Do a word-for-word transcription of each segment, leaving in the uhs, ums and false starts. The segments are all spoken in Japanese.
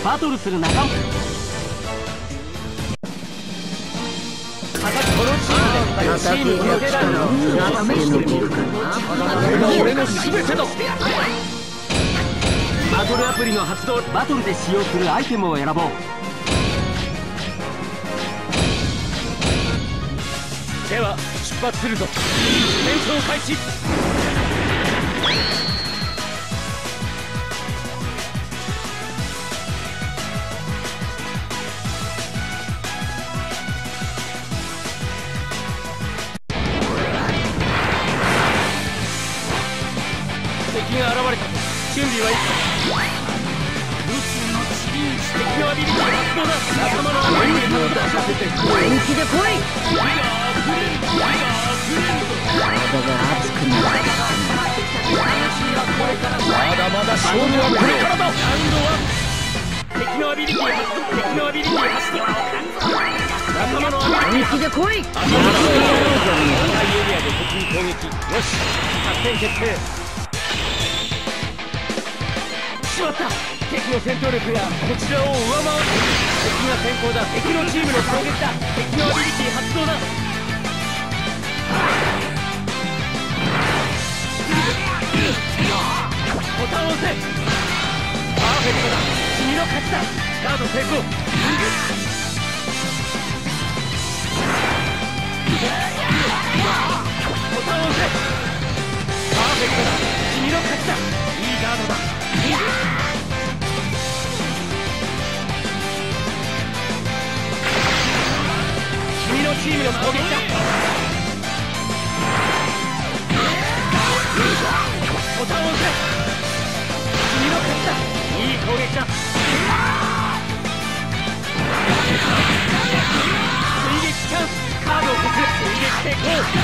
バトルする仲間。このチームでチームの力を試してみるかな。これが俺の全てだ。バトルアプリの発動。バトルで使用するアイテムを選ぼう。では出発するぞ。戦闘開始。敵が現れた。準備はいいか。宇宙のチリン敵のアビリティ発動だ。仲間のアビリティを出させて本気で来い。体が熱くなってきた。まだまだ勝負はこれからだ。ラウンドワン。敵のアビリティ発動。敵のアビリティ発動。仲間のアビリティ本気で来い。赤いエリアで敵に攻撃。よし、作戦決定。しまった。敵の戦闘力がこちらを上回る。敵が先行だ。敵のチームの攻撃だ。敵のアビリティ発動だ。ボタンを押せ。パーフェクトだ。君の勝ちだ。カード成功。ボタンを押せ。パーフェクトだ。君の勝ちだ。いいガードだ。君のチームの攻撃だ。ボタンを押せ。君の勝ちだ。いい攻撃だ。追撃チャンス。カードを消す。追撃成功。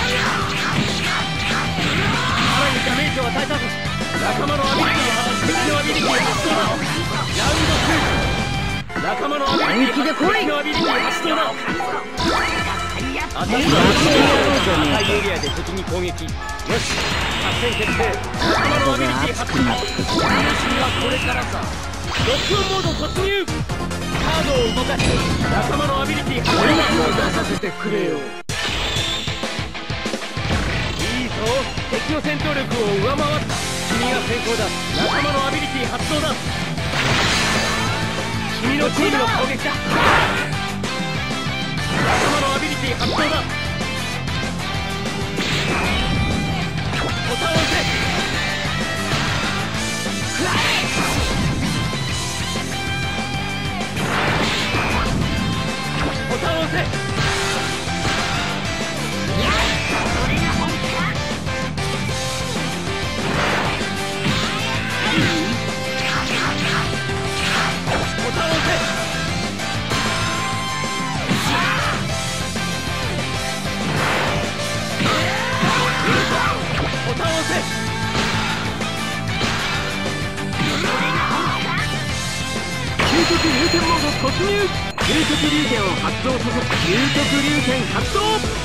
さらにダメージを与えたぞ。仲間のアビリティは敵のアビリティ発動だ。ラウンドツー。仲間のアビリティ敵のアビリティ発動だ。当たり前の赤いエリアで敵に攻撃。よし、作戦決定。仲間のアビリティ発動。話はこれからさ。ロックオンモード突入。カードを動かして仲間のアビリティ発動。俺にも出させてくれよ。いいぞ。敵の戦闘力を上回った。君が先行だ。仲間のアビリティ発動だ。君のチームの攻撃だ。仲間のアビリティ発動だ。ボタンを押せ。ボタンを押せ。究極流拳モード突入。究極流拳を発動させる。究極流拳発動。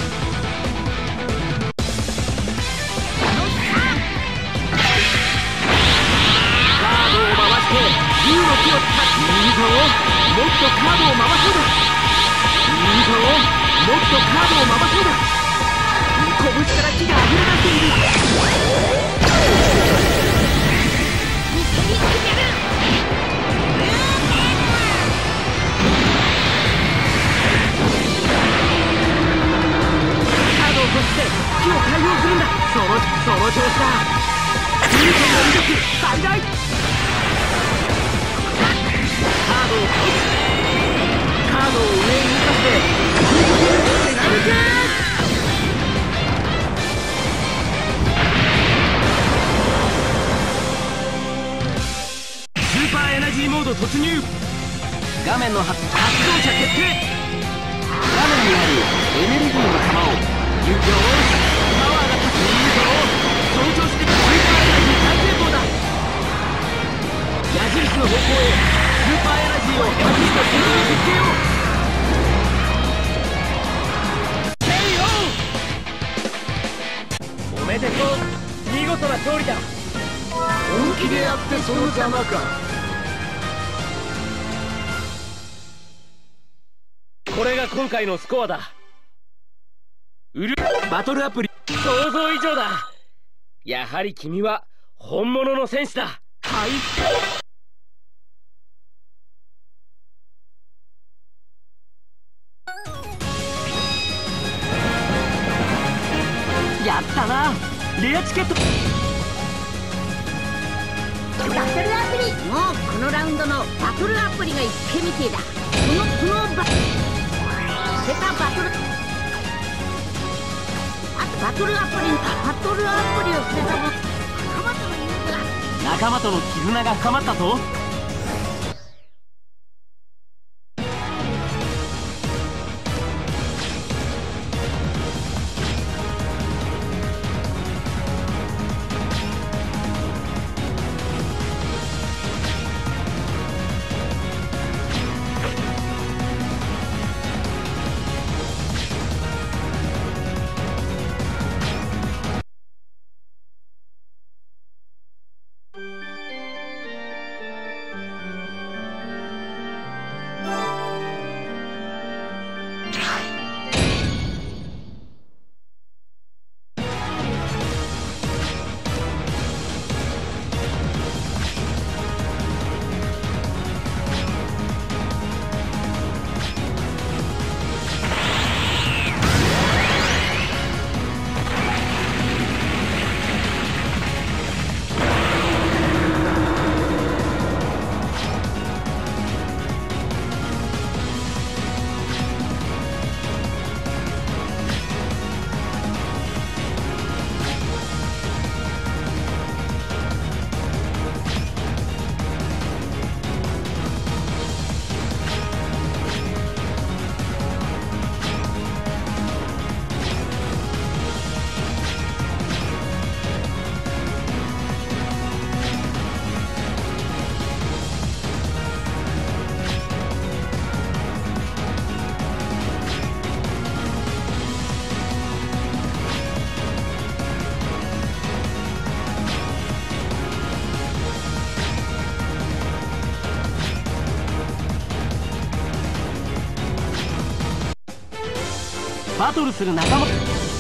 カードを回してじゅうろくを使って。いいぞ。もっとカードを回そうだ。いいぞ。もっとカードを回そうだ。拳から火があふれ出している。そして火を解放するんだ。そのその調子だ。流拳の威力最大。カードを倒す。カードを上に浮かせて手が抜け。スーパーエナジーモード突入。画面の発動者決定。画面にあるエネルギーの玉をよし、パワーが立つ。いいぞ。その調子でスーパーエナジー大成功だ。矢印の方向へスーパーエナジーを発揮した敵にぶつけよう。おめでとう。見事な勝利だ。本気でやってその邪魔か。 これが今回のスコアだ。うるバトルアプリ想像以上だ。やはり君は本物の戦士だ。はい。やったな、レアチケット。 バトルアプリ、もうこのラウンドのバトルアプリが一平みてえだ。このこのバセタバトルあとバトルアプリバトルアプリを捨てたも仲間との友情だ。 仲間との絆が深まったぞ。バトルする仲間、戦う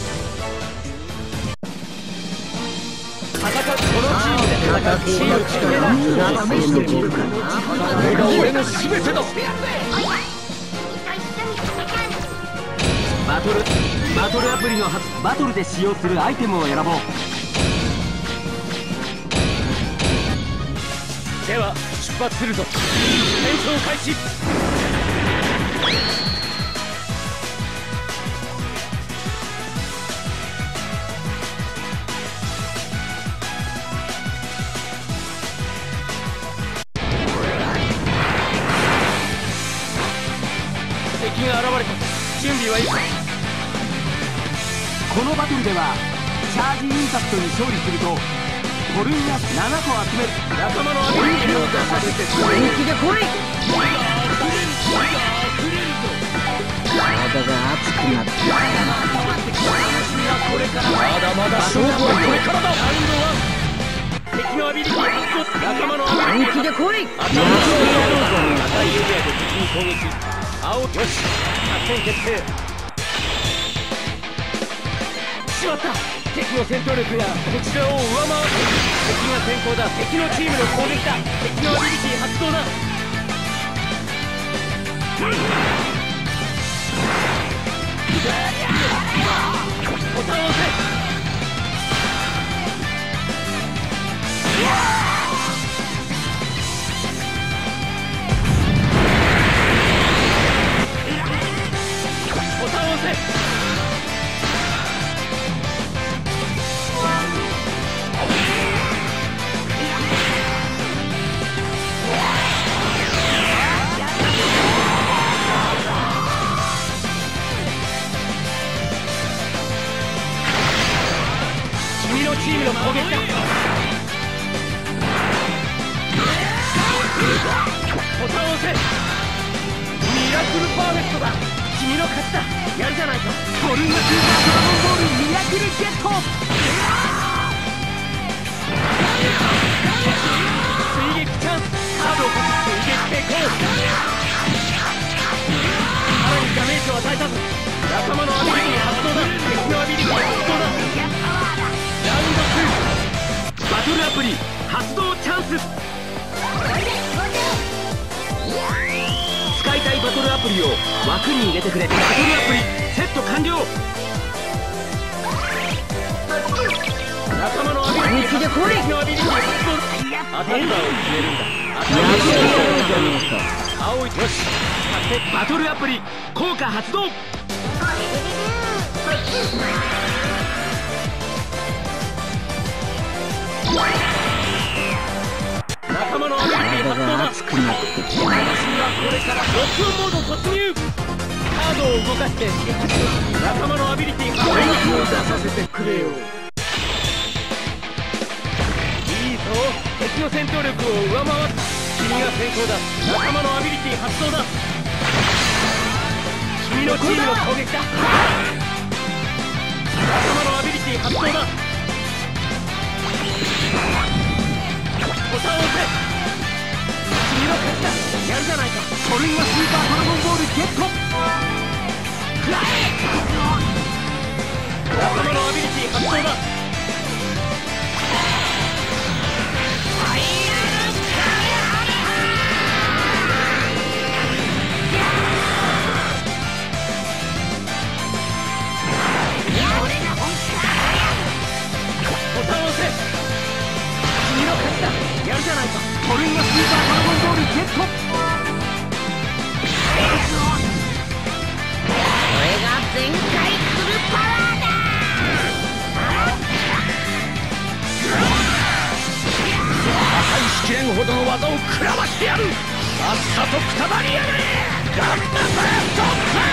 このチームで戦うチーム決めだ。これが俺の全てだ。バトルバトルアプリのはずバトルで使用するアイテムを選ぼう。では出発するぞ。戦争開始。敵が現れた。準備はいい。このバトルではチャージインパクトに勝利するとコルンがななこ集める。仲間のアビリティを出させて本気で来い。体が熱くなってきた。 これからまだまだ勝負はこれからだ。ラウンドワン、敵のアビリティ発動。仲間のアビリティ本気で来い。 赤いエリアで敵に攻撃。青、よし、作戦決定。しまった、敵の戦闘力がこちらを上回る。敵が先行だ。敵のチームの攻撃だ。敵のアビリティ発動だ。ボタンを押せ。ボタンを押せ。君のチームの攻撃だ。ボタンを押せ。ミラクルパーフェクトだ。君の勝ちだ。やるじゃないか。コルンガスーパードラゴンボールミラクルゲット。追撃チャンス。カードをかけ追撃成功。さらにダメージ枠に入れてくれ。バトルアプリセット完了。仲間のアビリティ発動。敵のアビリティ発動。アタッカーを決めるんだ。アタッカーを決めるんだ。青いよし。バトルアプリ効果発動。仲間のアビリティ発動だ。私はこれから録音モード突入。カードを動かして仲間のアビリティ発動を出させてくれよ。いいぞ、敵の戦闘力を上回った。君が先行だ。仲間のアビリティ発動だ。君のチームの攻撃だ。仲間のアビリティ発動だ。ボタンを押せ。君の勝ちだ。やるじゃないか。これがスーパードラゴンボールゲット。食らえ。仲間のアビリティ発動だ。ボタンを押せ。君の勝ちだ。やるじゃないか。これがスーパードラゴンボールゲット。 これが全開フルパワーだ。 破壊しきれんほどの技を食らわしてやる。さっさとくたばりやがれ。ガンダバーストクラ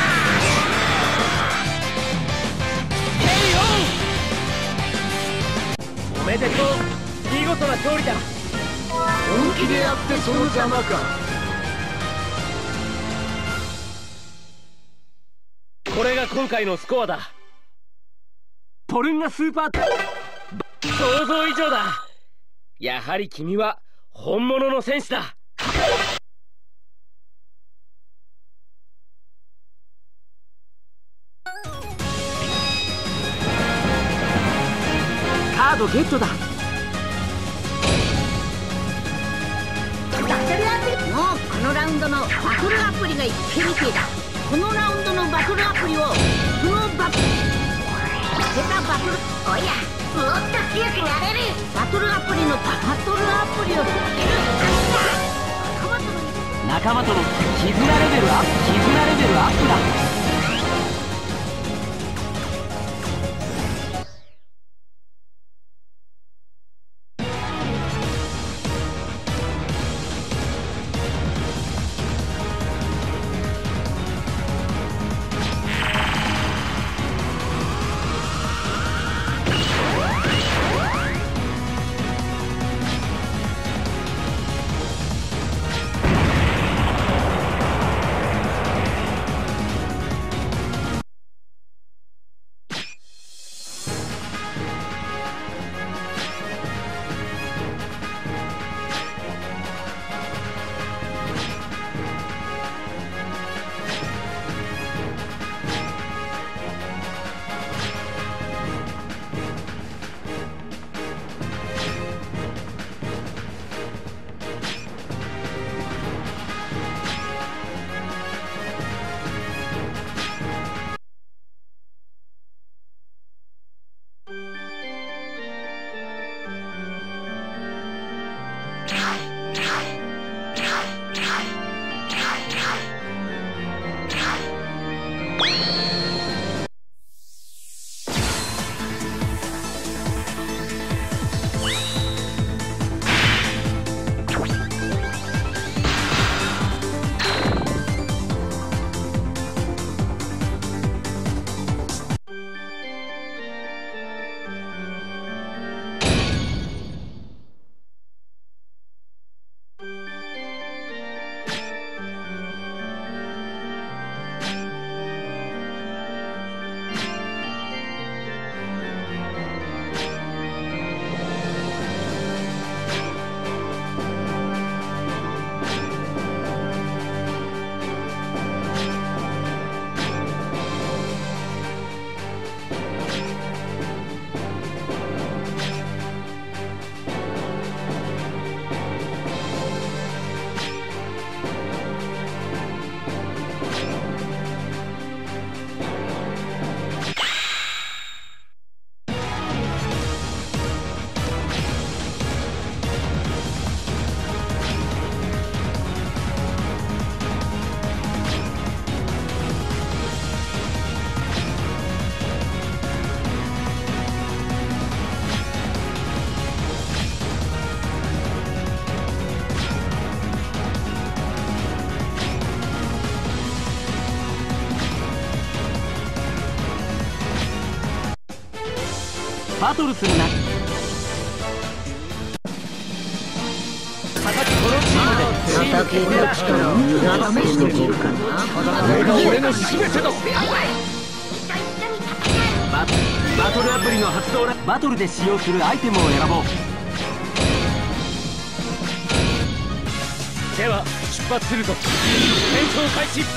ッシュ。おめでとう。見事な勝利だ。本気でやってその邪魔か。これが今回のスコアだ。トルンガスーパー想像以上だ。やはり君は本物の戦士だ。カードゲットだ。 もうこのラウンドのバトルアプリが一見みてえだ。このラウンドのバトルアプリをこのバトル出たバトルおやもっと強くなれる。バトルアプリのバトルアプリを続ける。 仲間との絆レベルアップ。絆レベルアップだ。 バトルするな。このチームでチーム的な力を無駄な試してみるかな。 これが俺の全てだ。 バ, バトルアプリの発動だ。バトルで使用するアイテムを選ぼう。 では出発するぞ。戦闘開始。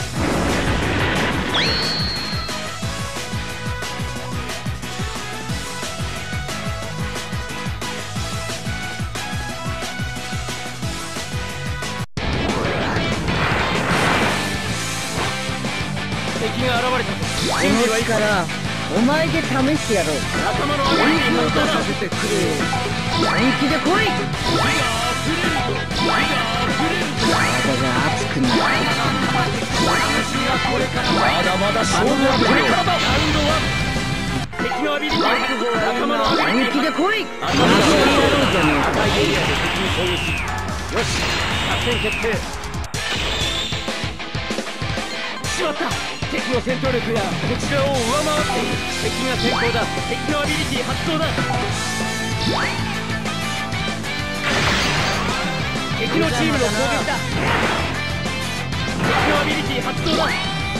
敵が現れた。 この力お前で試してやろう。 仲間のアビリティを出させてくれ。 本気で来い。体が熱くなる。 まだまだ勝負はこれからだ。ラウンドワン。敵のアビリティを確保。仲間のアビリティ本気で来い。 赤いエリアで敵に攻撃。よし、作戦決定。しまった。敵の戦闘力がこちらを上回っている。敵が先行だ。敵のアビリティ発動だ。敵のチームの攻撃だ。敵のアビリティ発動だ。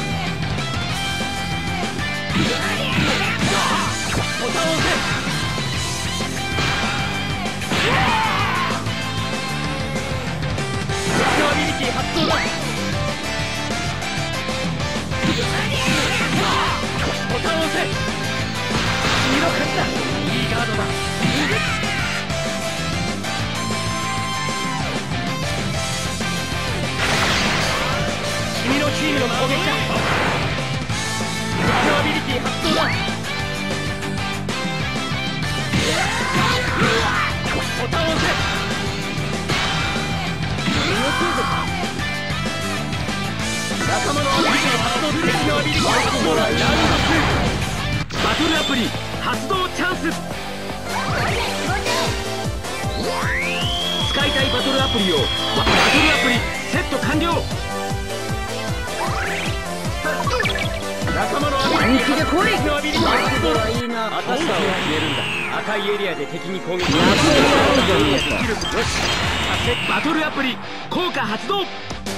ボタンを押せ。敵のアビリティ発動だ。ボタンを押せ。君の勝ちだ。いいガードだ。君のチームの攻撃だ。敵のアビリティ発動だ。ボタンを押せ。仲間のアビリティ発動。敵のアビリティ発動だ。ラウンドツー。バトルアプリ発動チャンス。使いたいバトルアプリをバトルアプリセット完了。仲間のアビリティ発動。敵のアビリティ発動だ。アタッカーを決めるんだ。赤いエリアで敵に攻撃。よし、バトルアプリ効果発動。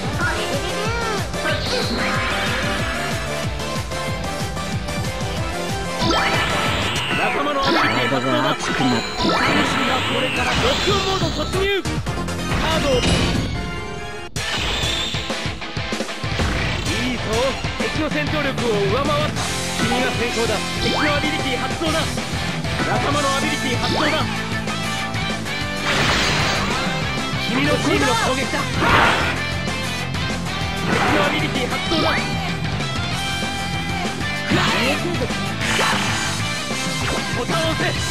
仲間のアビリティ発動だ。楽しみだ。これからロックオンモード突入。カード。いいぞ。敵の戦闘力を上回った。君が先行だ。敵のアビリティ発動だ。仲間のアビリティ発動だ。君のチームの攻撃だ。敵のアビリティ発動だ。ボタンを押せ。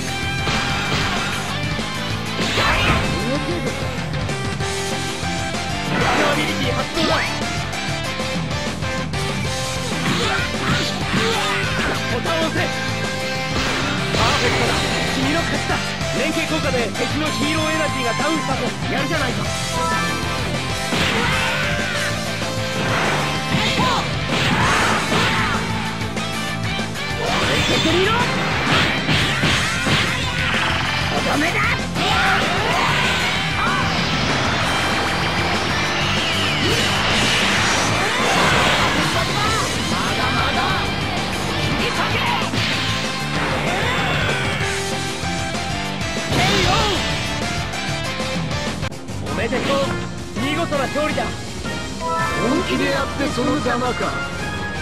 敵のアビリティ発動だ。ボタンを押せ。パーフェクトだ。君の勝ちだ。連携効果で敵のヒーローエナジーがダウンしたと。やるじゃないか。受けてみろ。とどめだ。まだまだ切り裂け。ケイオー。おめでとう。見事な勝利だ。 本気でやってその邪魔か。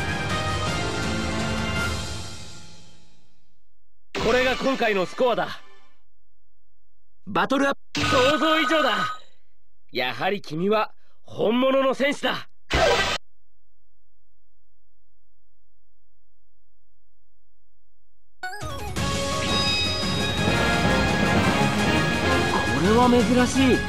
これが今回のスコアだ。 バトルアップ想像以上だ。やはり君は本物の戦士だ。 これは珍しい。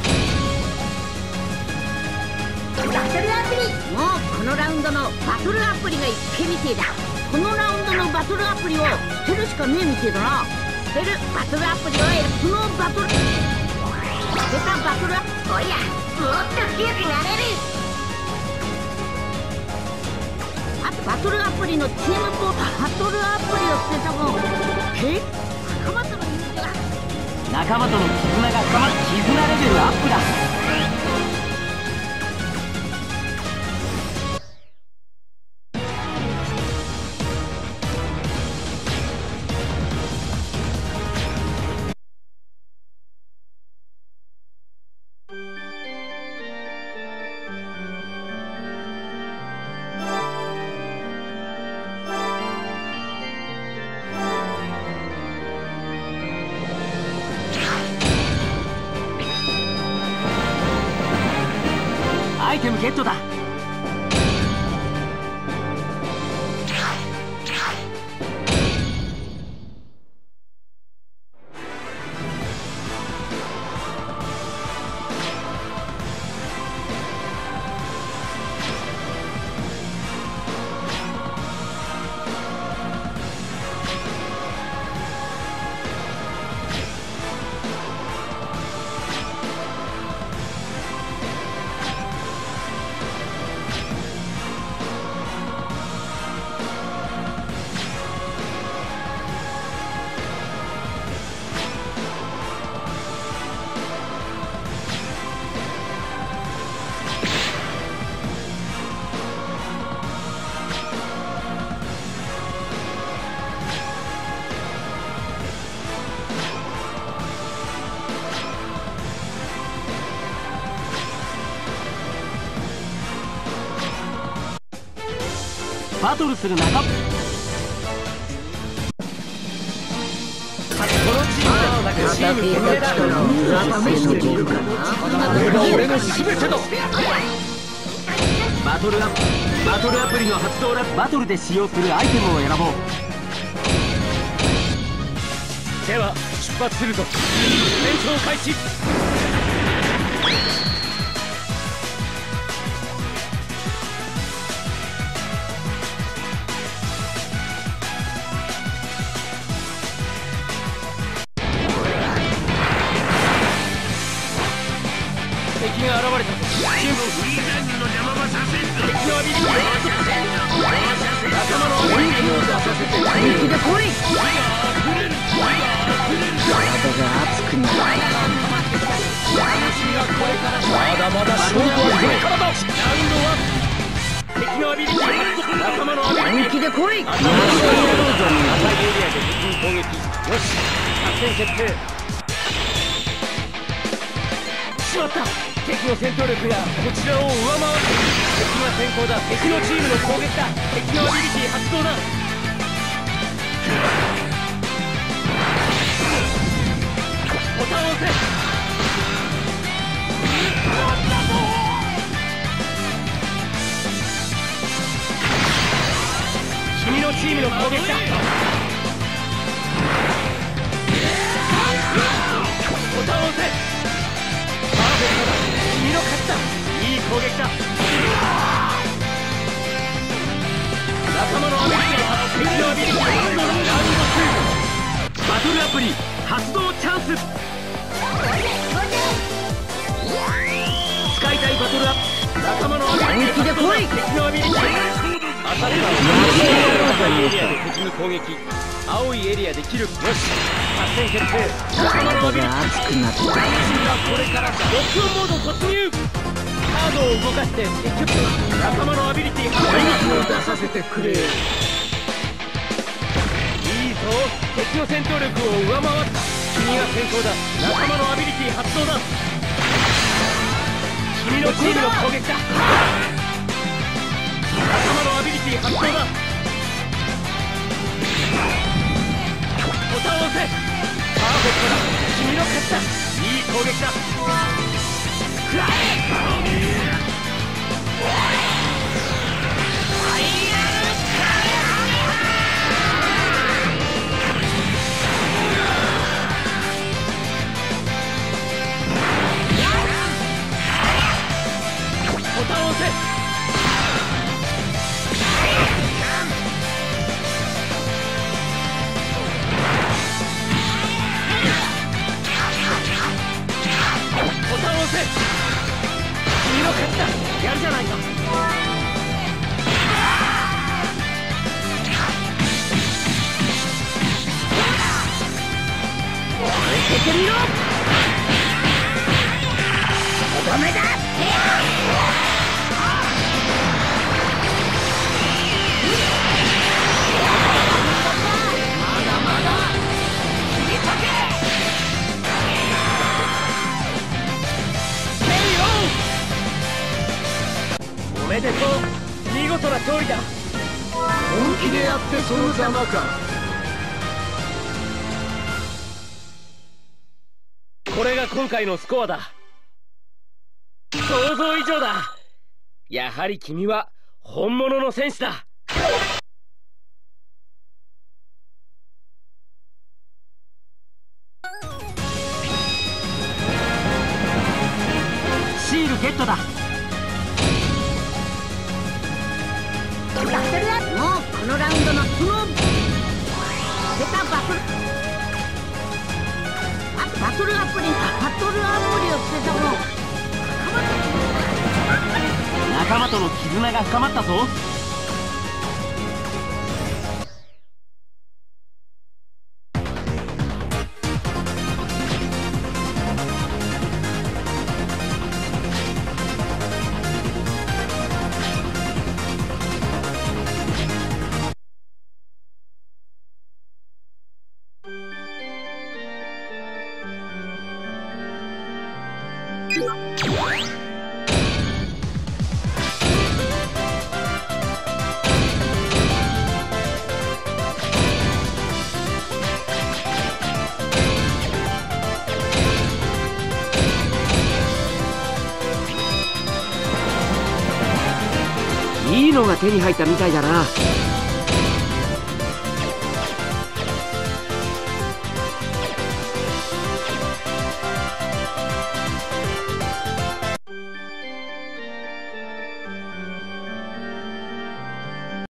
バトルアプリ。もうこのラウンドのバトルアプリがいっけみてえだ。このラウンドのバトルアプリを捨てるしかねえみてえだな。捨てるバトルアプリを選ぶ。このバトル捨てたバトルアプリ。おや、もっと強くなれる。あとバトルアプリのチームポート。バトルアプリを捨てた分仲間との友情が仲間との絆が深まる。絆レベルアップだ。アイテムゲットだ。バトルする仲間。このチームでチーム決めだ。 これが俺の全てだ。 バトルアバトルアプリの発動ラバトルで使用するアイテムを選ぼう。 では出発するぞ。戦闘開始。敵が現れたぞ。チームの邪魔はさせんぞ。敵のアビリティを仲間のアビリティを出させて。 本気で来い。 体が熱くなる。 まだまだ勝負はこれからだ。ラウンドワン。敵のアビリティを発動。仲間のアビリティ。 本気で来い。 赤いエリアで敵に攻撃。よし、作戦決定。しまった。敵の戦闘力がこちらを上回る。敵が先行だ。敵のチームの攻撃だ。敵のアビリティ発動だ。ボタンを押せ。君のチームの攻撃だ。ボタンを押せ。パーフェクトだ。君の勝ちだ。いい攻撃だ。仲間のアビリティは敵のアビリティをラウンドツー。バトルアプリ発動チャンス。使いたいバトルアップ。仲間のアビリティ発動だ。敵のアビリティ。アタッカーは赤いエリアで敵に攻撃。青いエリアでキル。よし、作戦決定。仲間のアビリティ熱くなって。 これからだ。ロックオンモード突入。カードを動かしてエキュップ。仲間のアビリティ発動を出させてくれ。いいぞ。敵の戦闘力を上回った。君が先行だ。仲間のアビリティ発動だ。君のチームの攻撃だ。仲間のアビリティ発動だ。ボタンを押せ。パーフェクトだ。君の勝ちだ。いい攻撃だ。食らえ。ボタンを押せ。ボタンを押せ。君の勝てみろ。とどめだ。 おめでとう。見事な勝利だ。 本気でやってそのざまか。 これが今回のスコアだ。想像以上だ。やはり君は本物の戦士だ。シールゲットだ。 バトルアップ、もうこのラウンドのこの出たバトルあバトルアプリかバトルアプリを捨てたもの。 仲間との絆が深まったぞ。いいのが手に入ったみたいだな。